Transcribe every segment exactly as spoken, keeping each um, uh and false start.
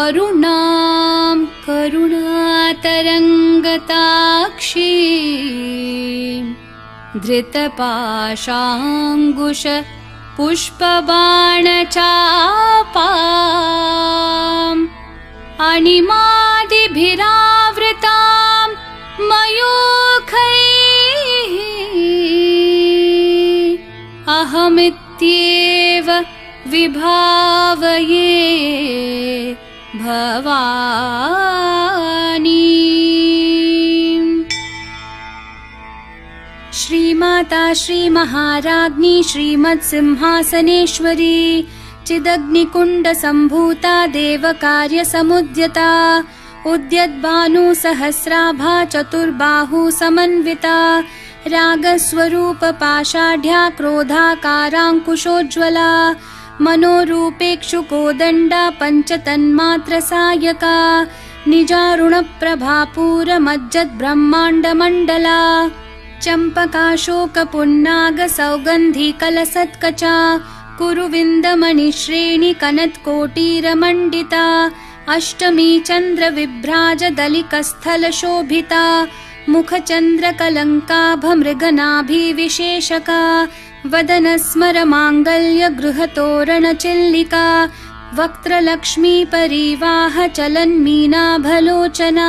अरुणां करुणातरङ्गताक्षीं धृतपाशाङ्कुश पुष्पबाणचापाम् अणिमादिभिरावृतां मयूखैः अहमित्येव विभावये भवानी। श्रीमाता श्रीमहाराज्ञी श्रीमत्सिंहासनेश्वरी चिदग्निकुण्डसम्भूता देवकार्यसमुद्यता उद्यद्भानुसहस्राभा चतुर्बाहुसमन्विता रागस्वरूपपाषाढ्या क्रोधाकाराङ्कुशोज्ज्वला मनोरूपेक्षुकोदण्डा पञ्चतन्मात्रसायका निजारुणप्रभापूरमज्जद्ब्रह्माण्डमण्डला चम्पकाशोकपुन्नागसौगन्धिकलसत्कचा कुरुविन्दमणिश्रेणिकनत्कोटीरमण्डिता अष्टमी चन्द्रविभ्राजदलिकस्थलशोभिता मुखचन्द्रकलङ्काभमृगनाभिविशेषका वदनस्मरमाङ्गल्यगृहतोरणचिल्लिका वक्त्रलक्ष्मीपरीवाहचलन्मीनाभलोचना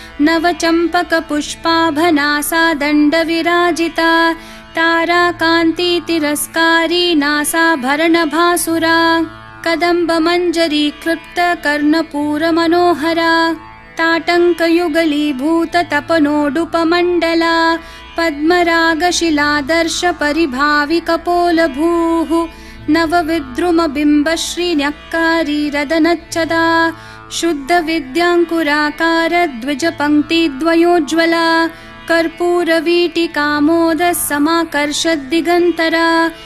नवचम्पकपुष्पाभनासा दण्डविराजिता ताराकान्तितिरस्कारी नासाभरणभासुरा कदम्बमञ्जरीकृप्तकर्णपूरमनोहरा ताटङ्कयुगलीभूततपनोडुपमण्डला पद्मरागशिलादर्शपरिभाविकपोलभूः नवविद्रुमबिम्बश्रीन्यक्कारीरदनच्चदा शुद्धविद्याङ्कुराकारद्विजपङ्क्तिद्वयोज्ज्वला कर्पूरवीटिकामोदः समाकर्षद्दिगन्तरा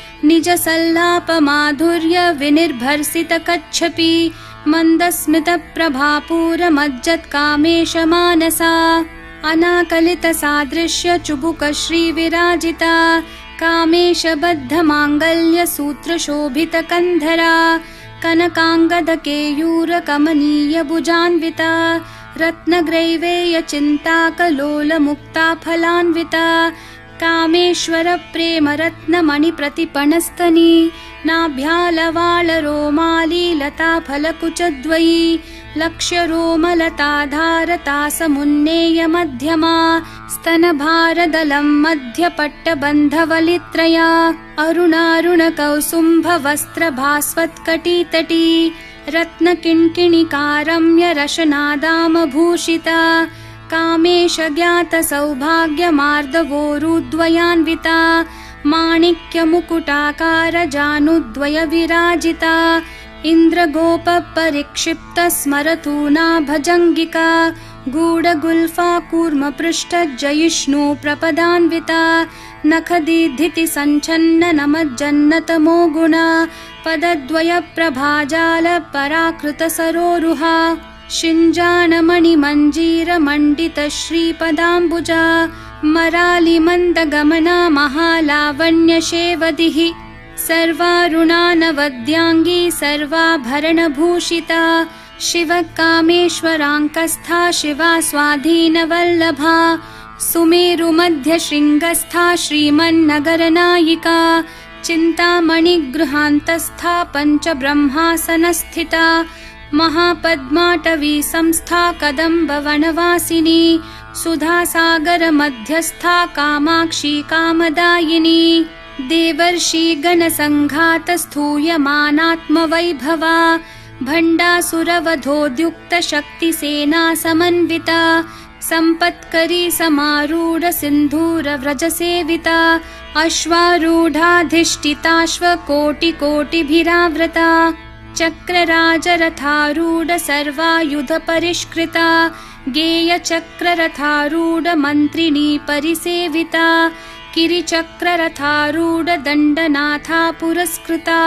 निजसल्लापमाधुर्यविनिर्भर्सितकच्छपि मन्दस्मितप्रभापूरमज्जत्कामेशमानसा अनाकलितसादृश्यचुबुकश्रीविराजिता कामेशबद्धमाङ्गल्यसूत्रशोभितकन्धरा कनकाङ्गदकेयूरकमनीयभुजान्विता रत्नग्रैवेयचिन्ताकलोलमुक्ताफलान्विता कामेश्वरप्रेमरत्नमणिप्रतिपणस्तनी नाभ्यालवालरोमाली लताफलकुचद्वयी लक्ष्यरोमलताधारतासमुन्नेयमध्यमा स्तनभारदलं मध्यपट्टबन्धवलित्रया अरुणारुणकौसुम्भवस्त्रभास्वत्कटितटी रत्नकिङ्किणिकारम्यरशनादामभूषिता कामेशज्ञातसौभाग्यमार्दवोरुद्वयान्विता माणिक्यमुकुटाकारजानुद्वयविराजिता इन्द्रगोपपरिक्षिप्तस्मरतूना भजङ्गिका गूढगुल्फा कूर्मपृष्ठजयिष्णु प्रपदान्विता नखदीधितिसञ्छन्ननमज्जन्नतमो गुणा पदद्वयप्रभाजालपराकृतसरोरुहा शिञ्जाणमणिमञ्जीरमण्डितश्रीपदाम्बुजा मरालिमन्दगमना महालावण्यशेवदिः सर्वारुणानवद्याङ्गी सर्वाभरणभूषिता शिवकामेश्वराङ्कस्था शिवा स्वाधीनवल्लभा सुमेरुमध्यशृङ्गस्था श्रीमन्नगरनायिका चिन्तामणिगृहान्तस्था पञ्चब्रह्मासनस्थिता महापद्माटवी संस्था कदम्बवनवासिनी सुधासागरमध्यस्था कामाक्षी कामदायिनी देवर्षिगणसङ्घातस्थूयमानात्मवैभवा भण्डासुरवधोद्युक्तशक्तिसेना समन्विता सम्पत्करी समारूढसिन्धूरव्रजसेविता अश्वारूढाधिष्ठिताश्वकोटिकोटिभिरावृता चक्रराजरथारूढ सर्वायुधपरिष्कृता गेयचक्ररथारूढमन्त्रिणी परिसेविता किरिचक्ररथारूढ दण्डनाथा पुरस्कृता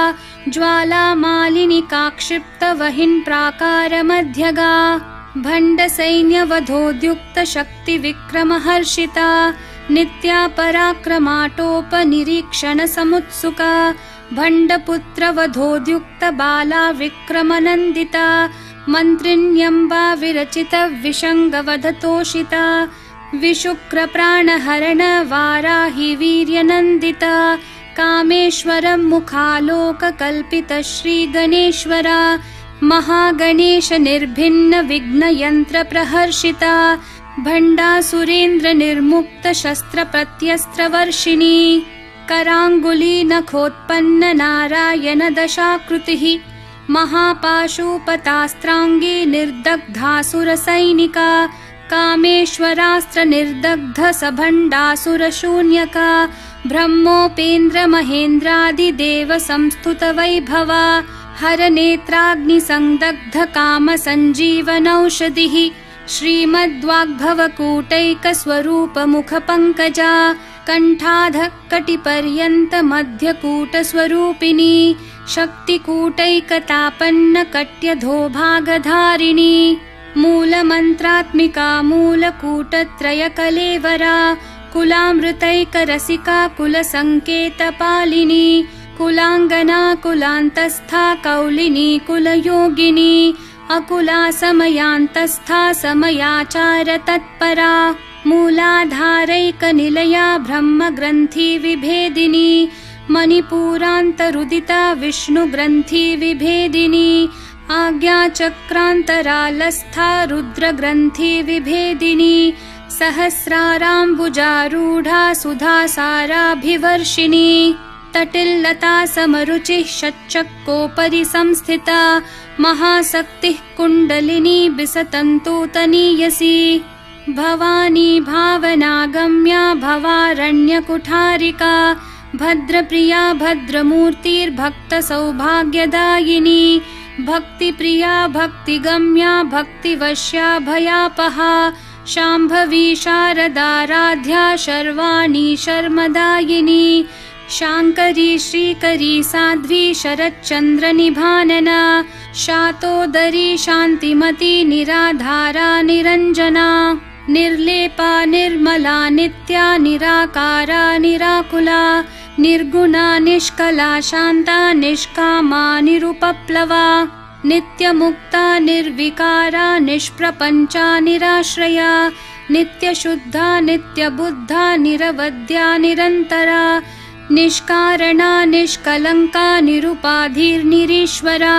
ज्वालामालिनिकाक्षिप्तवहिन् प्राकारमध्यगा भण्डसैन्यवधोद्युक्तशक्तिविक्रमहर्षिता नित्या पराक्रमाटोपनिरीक्षणसमुत्सुका भण्डपुत्रवधोद्युक्तबाला विक्रमनन्दिता मन्त्रिण्यम्बा विरचित विषङ्गवधतोषिता विशुक्रप्राणहरण वाराहि वीर्यनन्दिता कामेश्वरं मुखालोककल्पित श्रीगणेश्वरा महागणेश निर्भिन्न विघ्नयन्त्र प्रहर्षिता भण्डासुरेन्द्र निर्मुक्त शस्त्र प्रत्यस्त्रवर्षिणी कराङ्गुली नखोत्पन्न नारायण दशाकृतिः महापाशुपतास्त्राङ्गी निर्दग्धासुरसैनिका कामेश्वरास्त्र निर्दग्ध सभण्डासुरशून्यका ब्रह्मोपेन्द्र महेन्द्रादिदेव संस्तुत वैभवा हरनेत्राग्निसंदग्ध काम सञ्जीवनौषधिः श्रीमद्वाग्भवकूटैक स्वरूप मुख पंकजा कंठाध कटिपर्यन्त मध्यकूट स्वरूपिणी शक्तिकूटैकतापन्न कट्यधो भागधारिणी मूलमन्त्रात्मिका मूलकूटत्रय कलेवरा कुलामृतैक रसिका कुलसंकेतपालिनी कुलांगना कुलान्तस्था कौलिनी कुलयोगिनी अकुला समयान्तस्था समयाचार तत्परा मूलाधारैक निलया ब्रह्मग्रन्थि विभेदिनी मणिपूरान्तरुदिता विष्णुग्रन्थि विभेदिनी आज्ञाचक्रान्तरालस्था रुद्रग्रन्थि विभेदिनी सहस्राराम्बुजारूढा सुधासाराभिवर्षिणी तटिल्लता समरुचिः षट्चक्रोपरि संस्थिता महाशक्तिः कुण्डलिनी बिसतन्तूतनीयसी भवानी भावनागम्या भवारण्यकुठारिका भद्रप्रिया भद्रमूर्तिर्भक्तसौभाग्यदायिनी भक्तिप्रिया भक्तिगम्या भक्तिवश्या भयापहा शाम्भवी शारदाराध्या शर्वाणी शर्मदायिनी शांकरी श्रीकरी साध्वी शरच्चंद्र निभानना शातोदरी शांतिमती निराधारा निरंजना निर्लेपा निर्मला नित्या निराकारा निराकुला निर्गुणा निष्कला शांता निष्कामा निरुपप्लवा नित्यमुक्ता निर्विकारा निष्प्रपंचा निराश्रया नित्यशुद्धा नित्यबुद्धा निरवद्या निरंतरा निष्कारणा निष्कलंका निरुपाधिर्निरीश्वरा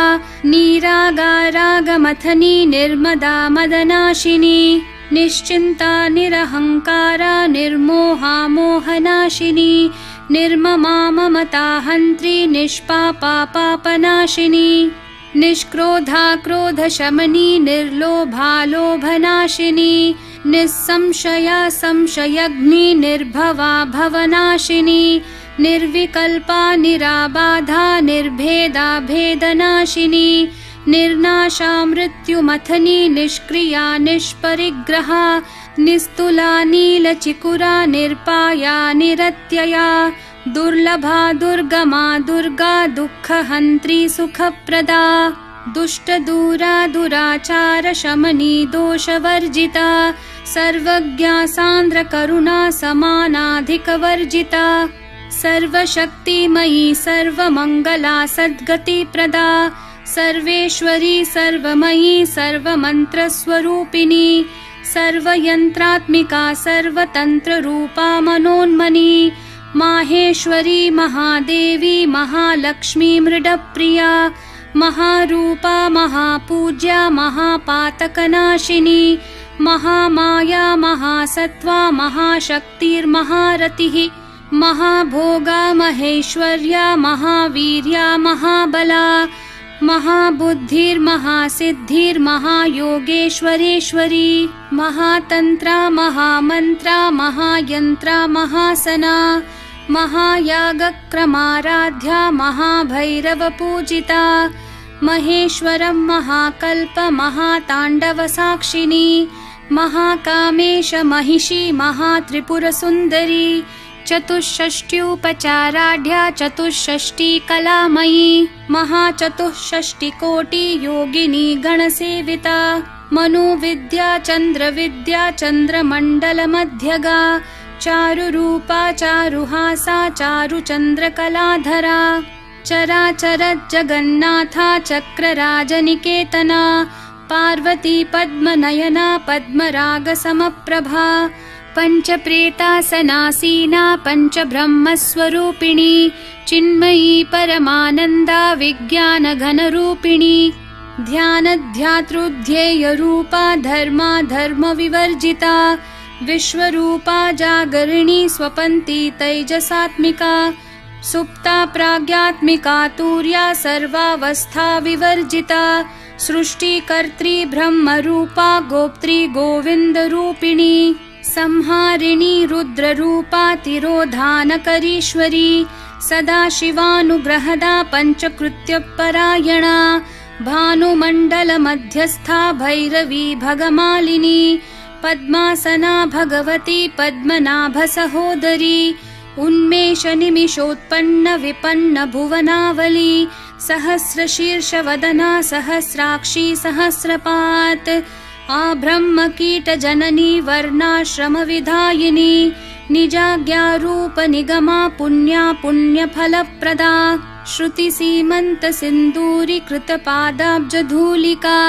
नीरागारागमथनी निर्मदा मदनाशिनी निश्चिंता निरहंकारा निर्मोहा मोहनाशिनी निर्ममा ममता हंत्री निष्पापा पापनाशिनी निष्क्रोधा क्रोधशमनी निर्लोभा लोभनाशिनी निस्संशया संशयग्नि निर्भवा भवनाशिनी निर्विकल्पा निराबाधा निर्भेदा भेदनाशिनी निर्नाशा मृत्युमथनी निष्क्रिया निष्परिग्रहा निस्तुला नीलचिकुरा निर्पाया निरत्यया दुर्लभा दुर्गमा दुर्गा दुःखहन्त्री सुखप्रदा दुष्टदूरा दुराचार शमनी दोषवर्जिता सर्वज्ञा सान्द्र करुणा समानाधिकवर्जिता सर्वशक्तिमयी सर्वमंगला सद्गतिप्रदा सर्वेश्वरी सर्वमयी सर्वमन्त्रस्वरूपिणी सर्वयन्त्रात्मिका सर्वतन्त्ररूपा मनोन्मनी माहेश्वरी महादेवी महालक्ष्मी मृडप्रिया महारूपा महापूज्या महापातकनाशिनी महामाया महासत्त्वा महाशक्तिर्महारतिः महाभोगा महेश्वर्या महावीर्या महाबला महाबुद्धिर्महासिद्धिर्महायोगेश्वरेश्वरी महातंत्रा महामंत्रा महायंत्रा महासना महायागक्रमाराध्या महाभैरवपूजिता महेश्वरं महाकल्प महाताण्डवसाक्षिणी महाकामेश महिषी महात्रिपुरसुन्दरी चतुष्षष्ट्युपचाराढ्या चतुष्षष्टि कलामयी महाचतुष्षष्टिकोटि योगिनी गणसेविता मनुविद्या चन्द्रविद्या चन्द्रमण्डलमध्यगा चारुरूपा चारुहासा चारुचन्द्रकलाधरा चराचर जगन्नाथा चक्रराजनिकेतना पार्वती पद्मनयना पद्मरागसमप्रभा पञ्चप्रेतासनासीना पञ्चब्रह्मस्वरूपिणी चिन्मयी परमानन्दा विज्ञानघनरूपिणी ध्यानध्यातृध्येयरूपा धर्मा धर्मविवर्जिता विश्वरूपा जागरिणी स्वपन्ती तैजसात्मिका सुप्ता प्राज्ञात्मिका तुर्या सर्वावस्था विवर्जिता सृष्टिकर्त्री ब्रह्मरूपा गोप्त्री गोविन्दरूपिणी संहारिणी रुद्ररूपा तिरोधानकरीश्वरी सदाशिवानुग्रहदा पञ्चकृत्यपरायणा भानुमण्डलमध्यस्था भैरवी भगमालिनी पद्मासना भगवती पद्मनाभसहोदरी उन्मेषनिमिषोत्पन्न विपन्न भुवनावली सहस्रशीर्षवदना सहस्राक्षी सहस्रपात् आब्रह्मकीटजननी वर्णाश्रमविधायिनी निजाज्ञारूपनिगमा पुण्या पुण्यफलप्रदा श्रुतिसीमन्तसिन्दूरीकृतपादाब्जधूलिका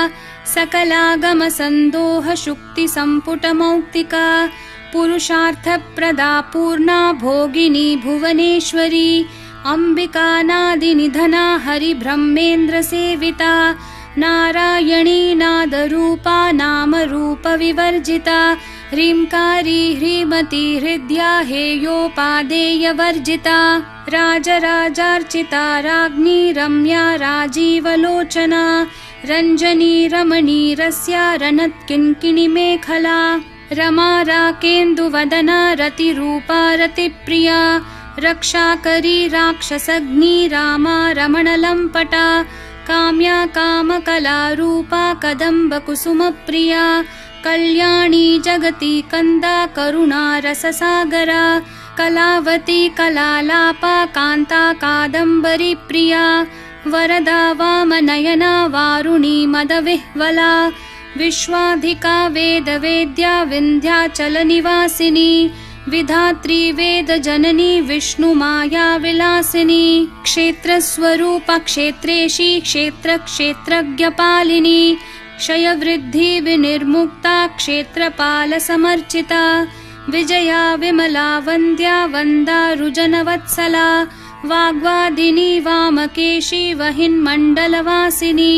सकलागमसन्दोहशुक्तिसम्पुटमौक्तिका पुरुषार्थप्रदा पूर्णा भोगिनी भुवनेश्वरी अम्बिकानादिनिधना हरिब्रह्मेन्द्रसेविता नारायणी नादरूपा नामरूपविवर्जिता ह्रींकारी ह्रीमती हृद्या हेयोपादेयवर्जिता राजराजार्चिता राज्ञी रम्या राजीवलोचना रञ्जनी रमणीरस्या रणत्किङ्किणीमेखला रमा राकेन्दुवदना रतिरूपा रतिप्रिया रक्षाकरी राक्षसग्नी रामा रमणलम्पटा काम्या कामकलारूपा कदम्बकुसुमप्रिया कल्याणी जगती कन्दा करुणा रससागरा कलावती कलालापा कान्ता कादम्बरी प्रिया वरदा वामनयना वारुणी मदविह्वला विश्वाधिका वेदवेद्या विन्ध्याचलनिवासिनी विधात्री वेदजननी विष्णुमाया विलासिनी क्षेत्रस्वरूपा क्षेत्रेशी क्षेत्रक्षेत्रज्ञपालिनी क्षयवृद्धि विनिर्मुक्ता क्षेत्रपालसमर्चिता विजया विमला वन्द्या वन्दारुजनवत्सला वाग्वादिनी वामकेशी वहिन्मण्डलवासिनी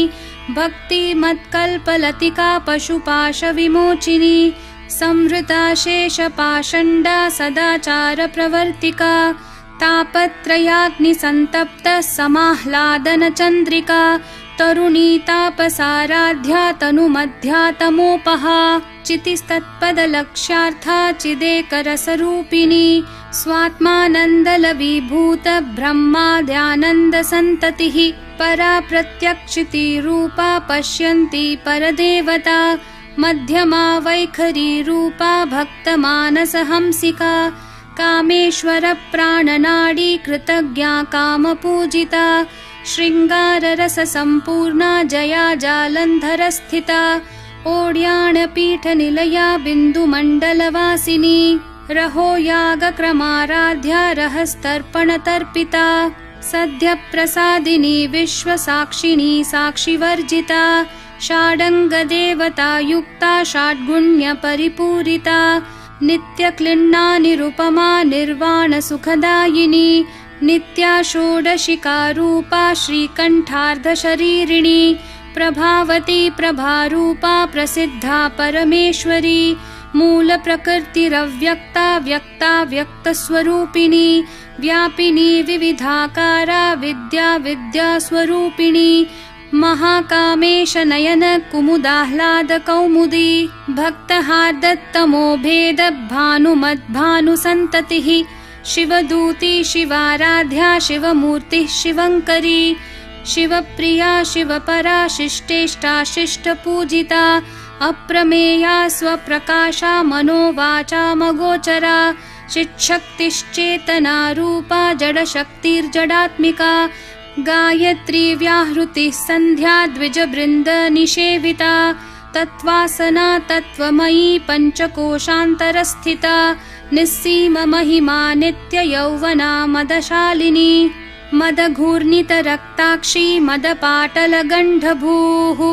भक्तिमत्कल्पलतिका पशुपाशविमोचिनी संहृता शेषपाषण्डा सदाचारप्रवर्तिका तापत्रयाग्निसन्तप्ता समाह्लादनचन्द्रिका तरुणी तापसाराध्या तनुमध्या तमोपहा चितिस्तत्पदलक्ष्यार्था चिदेकरसरूपिणी स्वात्मानन्दलविभूत ब्रह्माद्यानन्दसन्ततिः परा प्रत्यक्षितिरूपा पश्यन्ती परदेवता मध्यमा वैखरी रूपा भक्तमानसहंसिका कामेश्वरप्राणनाडी कृतज्ञा कामपूजिता शृङ्गाररससम्पूर्णा जया जालन्धरस्थिता ओड्याणपीठनिलया बिन्दुमण्डलवासिनी रहो यागक्रमाराध्या रहस्तर्पणतर्पिता सद्यप्रसादिनी विश्वसाक्षिणी साक्षिवर्जिता षाडङ्गदेवतायुक्ता षड्गुण्यपरिपूरिता नित्यक्लिन्ना निरुपमा निर्वाणसुखदायिनी नित्या षोडशिकारूपा श्रीकण्ठार्धशरीरिणी प्रभावती प्रभारूपा प्रसिद्धा परमेश्वरी मूलप्रकृतिरव्यक्ता व्यक्ता व्यक्तस्वरूपिणी व्यापिनी विविधाकारा विद्या विद्यास्वरूपिणी महाकामेश नयन कुमुदाह्लाद कौमुदी भक्तहार्दत्तमो भेद भानुमद्भानुसन्ततिः शिवदूती शिवाराध्या शिवमूर्तिः शिवङ्करी शिवप्रिया शिवपरा शिष्टेष्टा शिष्टपूजिता अप्रमेया स्वप्रकाशा मनोवाचामगोचरा चिच्छक्तिश्चेतना रूपा जडशक्तिर्जडात्मिका गायत्री व्याहृतिः सन्ध्या द्विजबृन्द निषेविता तत्त्वासना तत्त्वमयी पञ्चकोशान्तरस्थिता निस्सीम महिमा नित्ययौवना मदशालिनी मदघूर्णितरक्ताक्षी मदपाटलगण्डभूः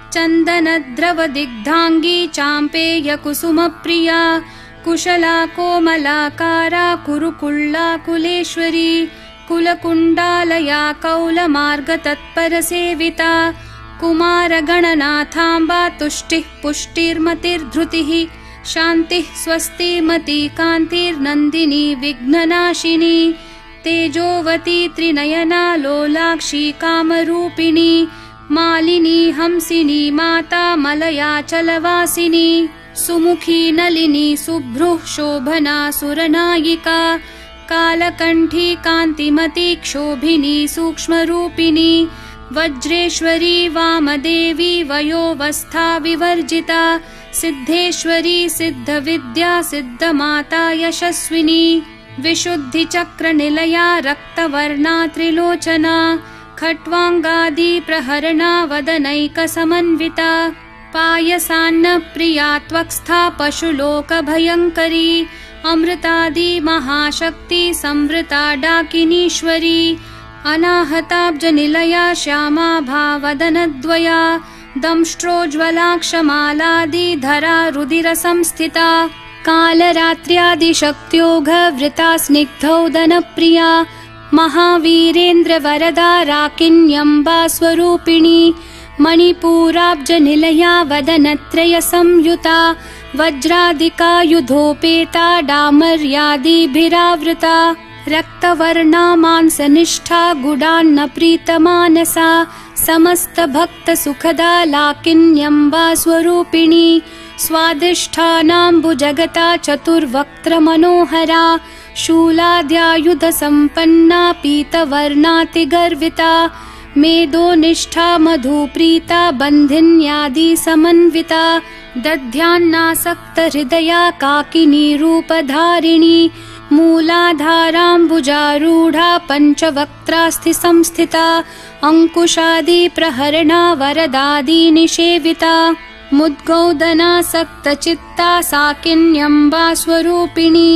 चन्दनद्रवदिग्धाङ्गी चाम्पेयकुसुमप्रिया कुशला कोमलाकारा कुरुकुल्ला कुलेश्वरी कुलकुण्डालया कौलमार्गतत्परसेविता कुमारगणनाथाम्बा तुष्टिः पुष्टिर्मतिर्धृतिः शान्तिः स्वस्तिमती कान्तिर्नन्दिनी विघ्ननाशिनी तेजोवती त्रिनयना लोलाक्षी कामरूपिणी मालिनी हंसिनी माता मलयाचलवासिनी सुमुखी नलिनी सुभ्रुः शोभना सुरनायिका कालकण्ठी कान्तिमती क्षोभिनी सूक्ष्मरूपिणी वज्रेश्वरी वामदेवी वयोवस्था विवर्जिता सिद्धेश्वरी सिद्धविद्या सिद्धमाता यशस्विनी विशुद्धिचक्रनिलया रक्तवर्णा त्रिलोचना खट्वाङ्गादि प्रहरणा वदनैकसमन्विता पायसान्नप्रिया त्वक्स्था पशुलोकभयङ्करी अमृतादि महाशक्ति संवृता डाकिनीश्वरी अनाहताब्जनिलया श्यामा भावदनद्वया दंष्ट्रोज्ज्वलाक्षमालादिधरा रुधिरसंस्थिता कालरात्र्यादिशक्त्योघवृता स्निग्धौदनप्रिया महावीरेन्द्रवरदा राकिन्यम्बा स्वरूपिणी मणिपूराब्जनिलया वदनत्रयसंयुता वज्रादिकायुधोपेता डामर्यादिभिरावृता रक्तवर्णा मांसनिष्ठा गुडान्नप्रीतमानसा समस्तभक्तसुखदा लाकिन्यम्बा स्वरूपिणी स्वादिष्ठानाम्बुजगता चतुर्वक्त्रमनोहरा शूलाद्यायुधसम्पन्ना पीतवर्णातिगर्विता मेदोनिष्ठा मधुप्रीता बन्धिन्यादिसमन्विता दध्यान्नासक्तहृदया काकिनी रूपधारिणी मूलाधाराम्बुजारूढा पञ्चवक्त्रास्थिसंस्थिता अङ्कुशादिप्रहरणा वरदादिनिषेविता मुद्गौदनासक्तचित्ता साकिन्यम्बा स्वरूपिणी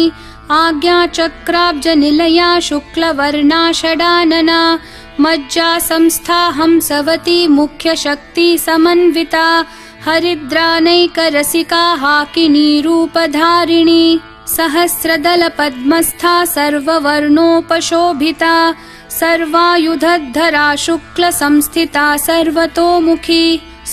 आज्ञाचक्राब्जनिलया शुक्लवर्णा षडानना मज्जा संस्था हंसवती मुख्यशक्ति समन्विता हरिद्रानैकरसिका हाकिनी रूपधारिणी सहस्रदलपद्मस्था सर्ववर्णोपशोभिता सर्वायुधधरा शुक्लसंस्थिता सर्वतोमुखी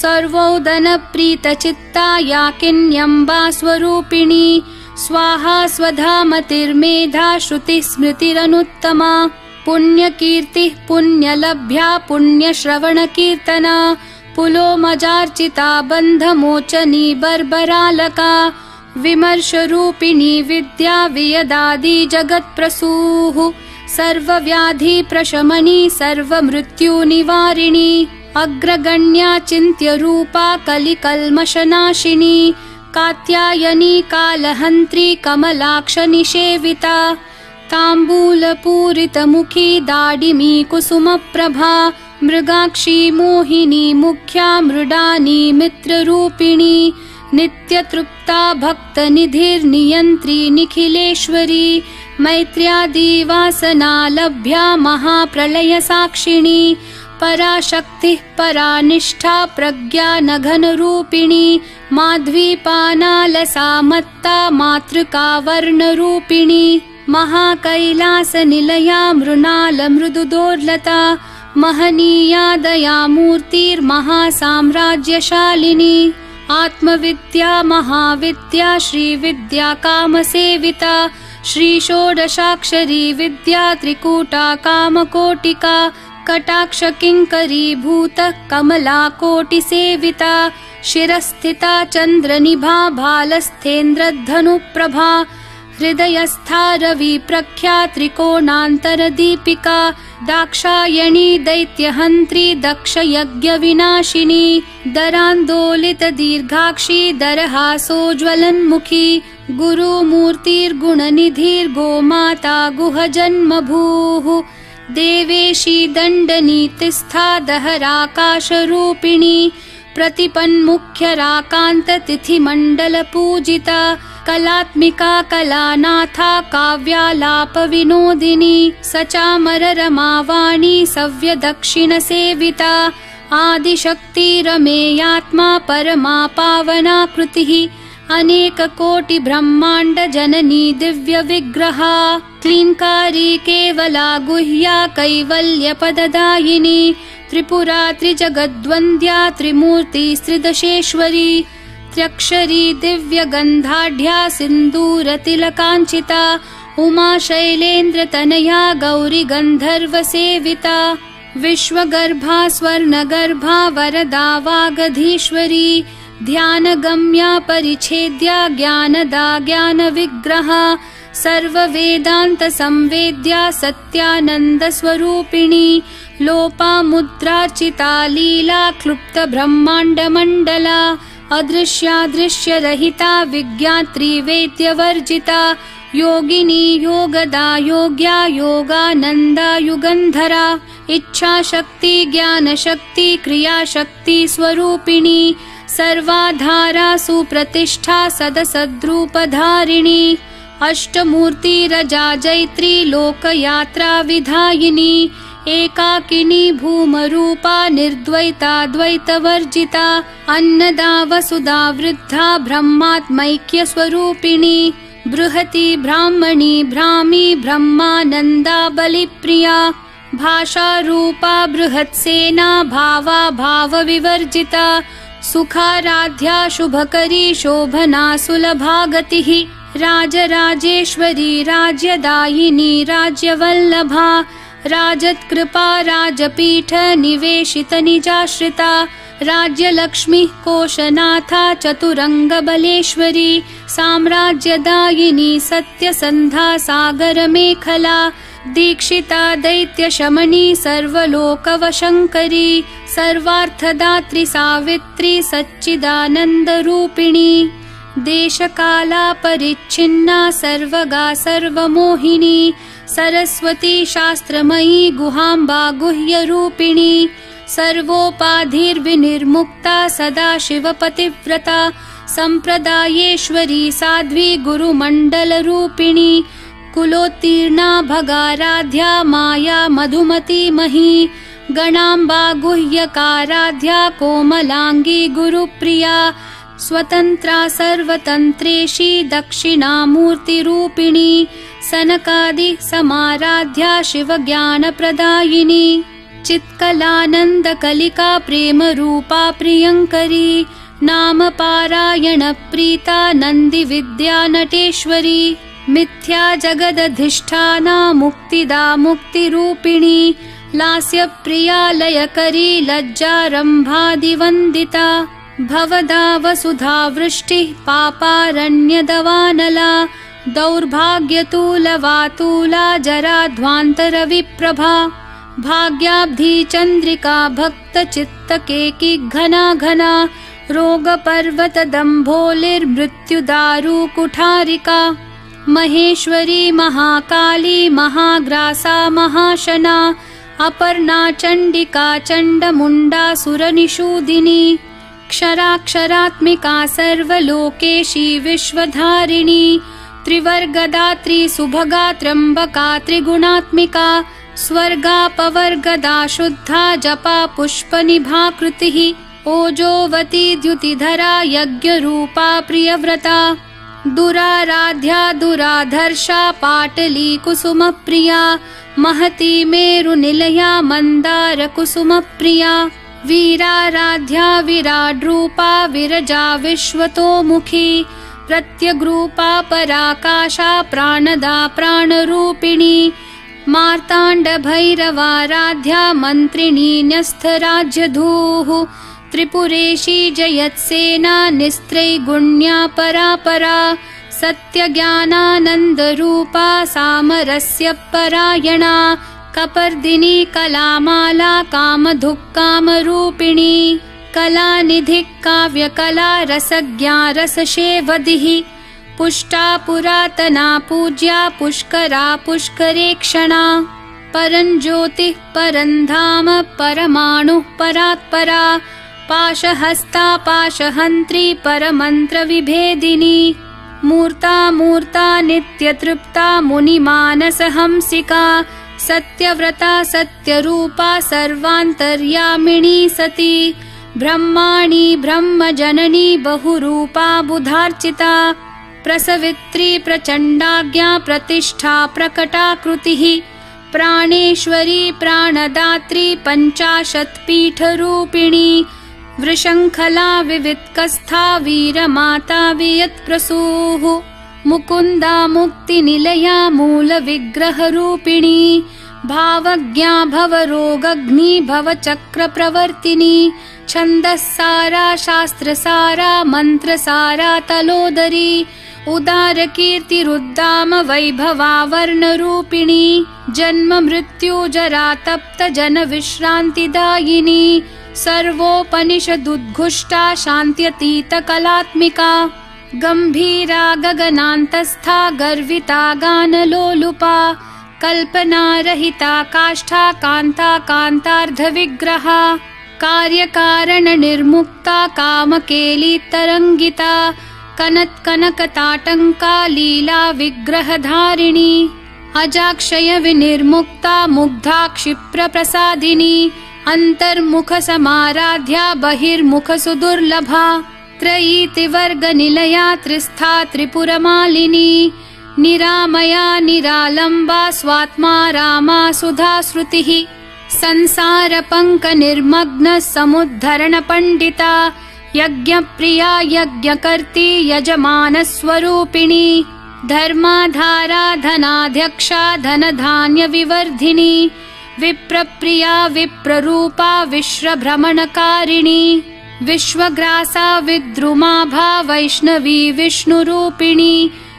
सर्वोदनप्रीतचित्ता याकिन्यम्बा स्वरूपिणी स्वाहा स्वधामतिर्मेधा श्रुतिस्मृतिरनुत्तमा पुण्यकीर्तिः पुण्यलभ्या पुण्यश्रवणकीर्तना पुलोमजार्चिता बन्धमोचनी बर्बरालका विमर्शरूपिणी विद्या वियदादि जगत्प्रसूः सर्वव्याधिप्रशमनी सर्वमृत्युनिवारिणी अग्रगण्या चिन्त्यरूपा कलिकल्मषनाशिनी कात्यायनी कालहन्त्री कमलाक्षनिषेविता ताम्बूलपूरितमुखी दाडिमी कुसुमप्रभा मृगाक्षी मोहिनी मुख्या मृडानी मित्ररूपिणी नित्यतृप्ता भक्तनिधिर्नियन्त्री निखिलेश्वरी मैत्र्यादिवासना लभ्या महाप्रलयसाक्षिणी पराशक्तिः परानिष्ठा प्रज्ञा नघनरूपिणी माध्वीपानालसा मत्ता मातृका वर्णरूपिणी महाकैलासनिलया मृणालमृदुदोर्लता महनीया दयामूर्तिर्महासाम्राज्यशालिनी आत्मविद्या महाविद्या श्रीविद्या कामसेविता श्रीषोडशाक्षरी विद्या त्रिकूटा कामकोटिका कटाक्षकिङ्करीभूत कमला कोटिसेविता शिरस्थिता चन्द्रनिभा भालस्थेन्द्रधनुप्रभा हृदयस्था रविप्रख्या त्रिकोणान्तरदीपिका दाक्षायणी दैत्यहन्त्री दक्षयज्ञविनाशिनी दरान्दोलितदीर्घाक्षी दरहासोज्ज्वलन्मुखी गुरुमूर्तिर्गुणनिधिर्गोमाता गुहजन्मभूः देवेशी दण्डनीतिस्था दहराकाशरूपिणी प्रतिपन्मुख्यराकान्ततिथिमण्डलपूजिता कलात्मिका कलानाथा काव्यालापविनोदिनी सचामररमावाणी सव्यदक्षिणसेविता आदिशक्तिरमेयात्मा परमा पावना कृतिः अनेक कोटि ब्रह्मांड जननी दिव्य विग्रहा क्लींकारी केवला गुह्या कैवल्य पददायिनी त्रिपुरा त्रिजगद्वन्द्या त्रिमूर्ति त्रिदशेश्वरी त्र्यक्षरी दिव्य गंधाढ्या सिंदूर तिलकांचिता उमा शैलेन्द्र तनया गौरी गंधर्व सेविता विश्वगर्भा स्वर्णगर्भा वरदा वागधीश्वरी ध्यानगम्या परिच्छेद्या ज्ञानदा ज्ञान विग्रहा सर्ववेदांत संवेद्या सत्यानंद स्वरूपिणी लोपामुद्रार्चिता लीला क्लुप्त ब्रह्मांड मंडला अदृश्या दृश्य रहिता विज्ञात्री वेद्य वर्जिता योगिनी योगदा योग्या योगानंदा युगंधरा इच्छा शक्ति ज्ञान शक्ति क्रिया शक्ति स्वरूपिणी सर्वाधारा सुप्रतिष्ठा सदसद्रूपधारिणी अष्टमूर्ति रजा जैत्री लोकयात्रा विधायिनी एकाकिनी भूमरूपा निर्द्वैता द्वैतवर्जिता अन्नदा वसुधा वृद्धा ब्रह्मात्मैक्य स्वरूपिणी बृहती ब्राह्मणी भ्रामी ब्रह्मानंदा बलिप्रिया भाषा रूपा बृहत्सेना भावा भाव विवर्जिता सुखाराध्या शुभकरी शोभना सुलभा गतिः राजराजेश्वरी राज्यदायिनी राज्यवल्लभा राजत्कृपा राजपीठ निवेशित निजाश्रिता राज्यलक्ष्मी कोशनाथा चतुरंग बलेश्वरी साम्राज्यदायिनी सत्यसंधा सागर मेखला दीक्षिता दैत्य शमनी सर्वलोकवशंकरी सर्वार्थदात्री सावित्री सच्चिदानंद रूपिणी देशकाला परिच्छिन्ना सर्वगा सर्वमोहिनी सरस्वती शास्त्रमयी गुहाम्बा गुह्य रूपिणी सर्वोपाधिर्विनिर्मुक्ता सदा शिवपतिव्रता संप्रदायेश्वरी साध्वी गुरुमंडल रूपिणी कुलोत्तीर्णा भगाराध्या माया मधुमती मही गणाम्बा गुह्यकाराध्या कोमलांगी गुरुप्रिया स्वतंत्रा सर्वतंत्रेशी दक्षिणामूर्ति रूपिणी सनकादि समाराध्या शिव ज्ञान प्रदायिनी चित्कलानंद कलिका प्रेम रूपा प्रियंकरी नाम पारायण प्रीता नंदी विद्या नटेश्वरी मिथ्या जगदधिष्ठाना मुक्तिदा मुक्ति रूपिणी लास्य प्रिया लयकरी लज्जारंभादिवंदिता भवदा वसुधा वृष्टिः पापारण्यदवानला दौर्भाग्यतूलवातूला जराध्वान्तरविप्रभा भाग्याब्धि चंद्रिका भक्त चित्तकेकी घना घना रोगपर्वत दम्भोलिर्मृत्युदारु कुठारिका महेश्वरी महाकाली महाग्रासा महाशना अपर्णा चंडिका चंडमुंडा सुरनिषूदिनी क्षराक्षरात्मिका सर्वलोकेशी विश्वधारिणी त्रिवर्गदात्री सुभगा त्र्यंबका त्रिगुणात्मिका स्वर्गापवर्गदा शुद्धा जपा पुष्पनिभाकृतिः ओजोवती द्युतिधरा यज्ञरूपा प्रियव्रता दुराराध्या दुराधर्षा पाटली कुसुमप्रिया महती मेरुनिलया मंदार कुसुमप्रिया वीराराध्या विराड्रूपा विरजा विश्वतोमुखी प्रत्यग्रूपा पराकाशा प्राणदा प्राणरूपिणी मार्तांड भैरवाराध्या मंत्रिणी न्यस्थराज्यधूः त्रिपुरेशी जयत्सेना निस्त्रैगुण्या परापरा सत्यज्ञानानन्दरूपा सामरस्य परायणा कपर्दिनी कलामाला कामधुक्कामरूपिणी कलानिधिः काव्यकला रसज्ञा रसशेवधिः पुष्टा पुरातना पूज्या पुष्करा पुष्करेक्षणा परञ्ज्योतिः परन्धाम परमाणुः परात्परा पाशहस्ता पाशहन्त्री परमन्त्रविभेदिनी मूर्ता मूर्ता नित्यतृप्ता मुनिमानसहंसिका सत्यव्रता सत्यरूपा सर्वान्तर्यामिणी सती ब्रह्माणि ब्रह्मजननी बहुरूपा बुधार्चिता प्रसवित्री प्रचण्डाज्ञा प्रतिष्ठा प्रकटाकृतिः प्राणेश्वरी प्राणदात्री पञ्चाशत्पीठरूपिणी वृषङ्खला विवित्कस्था वीरमाता वियत्प्रसूः मुकुन्दा मुक्तिनिलया मूलविग्रहरूपिणी भावज्ञा भवरोगग्नि भवचक्रप्रवर्तिनी छन्दस्सारा शास्त्रसारा मन्त्रसारा तलोदरी उदारकीर्तिरुद्दाम वैभवा वर्णरूपिणी जन्म मृत्यु जरा तप्त जन विश्रान्तिदायिनी सर्वोपनिषदुद्घुष्टा शान्त्यतीत कलात्मिका गम्भीरा गगनान्तस्था गर्विता गानलोलुपा कल्पनारहिता काष्ठा कान्ता कान्तार्धविग्रहा कार्यकारणनिर्मुक्ता कामकेली तरङ्गिता कनत्कनकताटङ्का लीला विग्रहधारिणी अजाक्षय विनिर्मुक्ता मुग्धा क्षिप्रप्रसादिनी अन्तर्मुखसमाराध्या बहिर्मुखसुदुर्लभा त्रयीतिवर्गनिलया त्रिस्था त्रिपुरमालिनी निरामया निरालम्बा स्वात्मा रामा सुधाश्रुतिः संसारपङ्कनिर्मग्न समुद्धरणपण्डिता यज्ञप्रिया यज्ञकर्त्री यजमानस्वरूपिणी धर्माधारा धनाध्यक्षा धनधान्यविवर्धिनी विप्रप्रिया विप्ररूपा विश्वभ्रमणकारिणी विश्वग्रासा विद्रुमाभा वैष्णवी विष्णुरूपिणी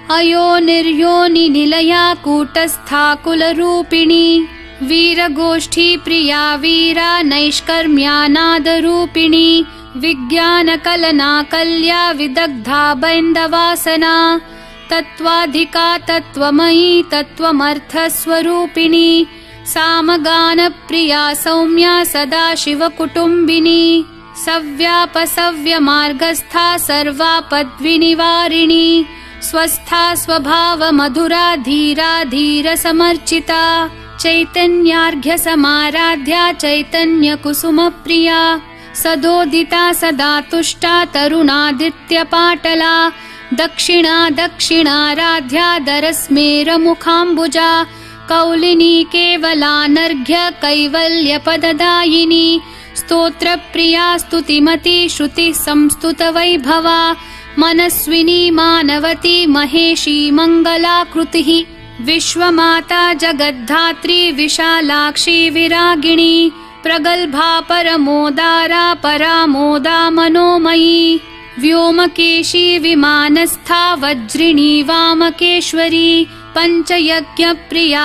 अयोनिर्योनिनिलया कूटस्था कुलरूपिणी वीरगोष्ठी प्रिया वीरा नैष्कर्म्यानादरूपिणी विज्ञानकलना कल्या विदग्धा बैन्दवासना तत्त्वाधिका तत्त्वमयी तत्त्वमर्थस्वरूपिणी सामगानप्रिया सौम्या सदाशिवकुटुम्बिनी सव्यापसव्यमार्गस्था सर्वापद्विनिवारिणी स्वस्था स्वभावमधुरा धीरा धीरसमर्चिता चैतन्यार्घ्यसमाराध्या चैतन्यकुसुमप्रिया सदोदिता सदा तुष्टा तरुणादित्यपाटला दक्षिणा दक्षिणाराध्या दरस्मेरमुखाम्बुजा कौलिनी केवलानर्घ्य कैवल्यपददायिनी स्तोत्रप्रिया स्तुतिमती श्रुतिः संस्तुतवैभवा मनस्विनी मानवती महेशी मङ्गलाकृतिः विश्वमाता जगद्धात्री विशालाक्षी विरागिणी प्रगल्भा परमोदारा परामोदा मनोमयी व्योमकेशी विमानस्था वज्रिणी वामकेश्वरी पञ्चयज्ञप्रिया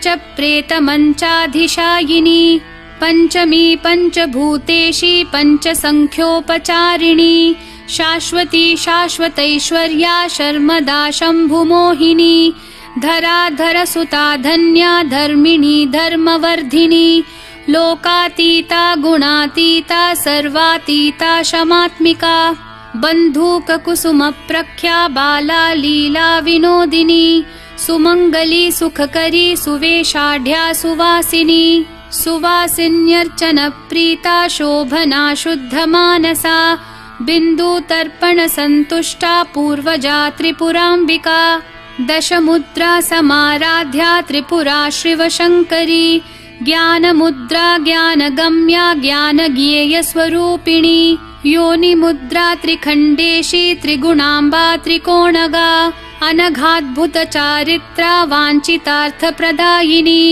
पञ्चप्रेतमञ्चाधिशायिनी पञ्चमी पञ्चभूतेशी पञ्चसङ्ख्योपचारिणी शाश्वती शाश्वतैश्वर्या शर्मदा शम्भुमोहिनी धराधरसुता धन्या धर्मिणी धर्मवर्धिनी लोकातीता गुणातीता सर्वातीता शमात्मिका बन्धूककुसुमप्रख्या बाला लीला विनोदिनी सुमङ्गली सुखकरी सुवेशाढ्या सुवासिनी सुवासिन्यर्चनप्रीता शोभना शुद्धमानसा बिन्दुतर्पणसन्तुष्टा पूर्वजा त्रिपुराम्बिका दशमुद्रा समाराध्या त्रिपुरा शिवशङ्करी ज्ञानमुद्रा ज्ञानगम्या ज्ञानज्ञेयस्वरूपिणी योनिमुद्रा त्रिखण्डेशी त्रिगुणाम्बा त्रिकोणगा अनघाद्भुतचारित्रा वाञ्छितार्थप्रदायिनी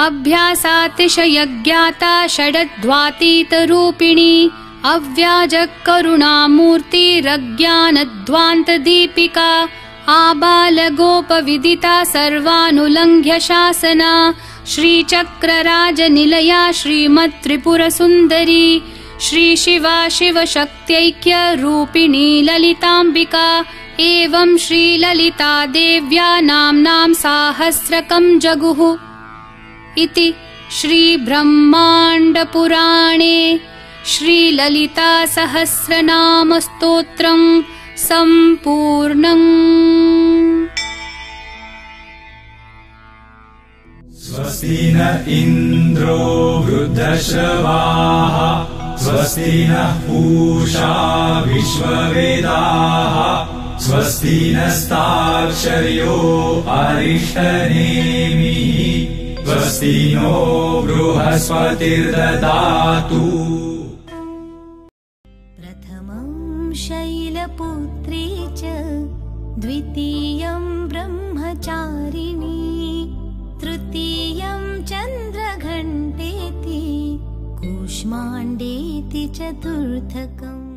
अभ्यासातिशयज्ञाता षडध्वातीतरूपिणी अव्याजकरुणामूर्तिरज्ञानध्वान्तदीपिका आबालगोपविदिता सर्वानुलङ्घ्य शासना श्रीचक्रराजनिलया श्रीमत्त्रिपुरसुन्दरी श्रीशिवा शिवशक्त्यैक्यरूपिणी ललिताम्बिका एवं श्रीललिता देव्या नाम्नां साहस्रकं जगुः इति श्रीब्रह्माण्डपुराणे श्रीललितासहस्रनामस्तोत्रं सम्पूर्णम्। स्वस्ति न इन्द्रो वृद्धश्रवाः स्वस्ति नः पूषा विश्ववेदाः स्वस्ति नस्ताक्षर्यो अरिष्टनेमिः स्वस्ति नो बृहस्पतिर्ददातु। प्रथमं शैलपुत्री च द्वितीयं ब्रह्मचारिणी तृतीयं चन्द्रघण्टेति कूष्माण्डेति चतुर्थकम्।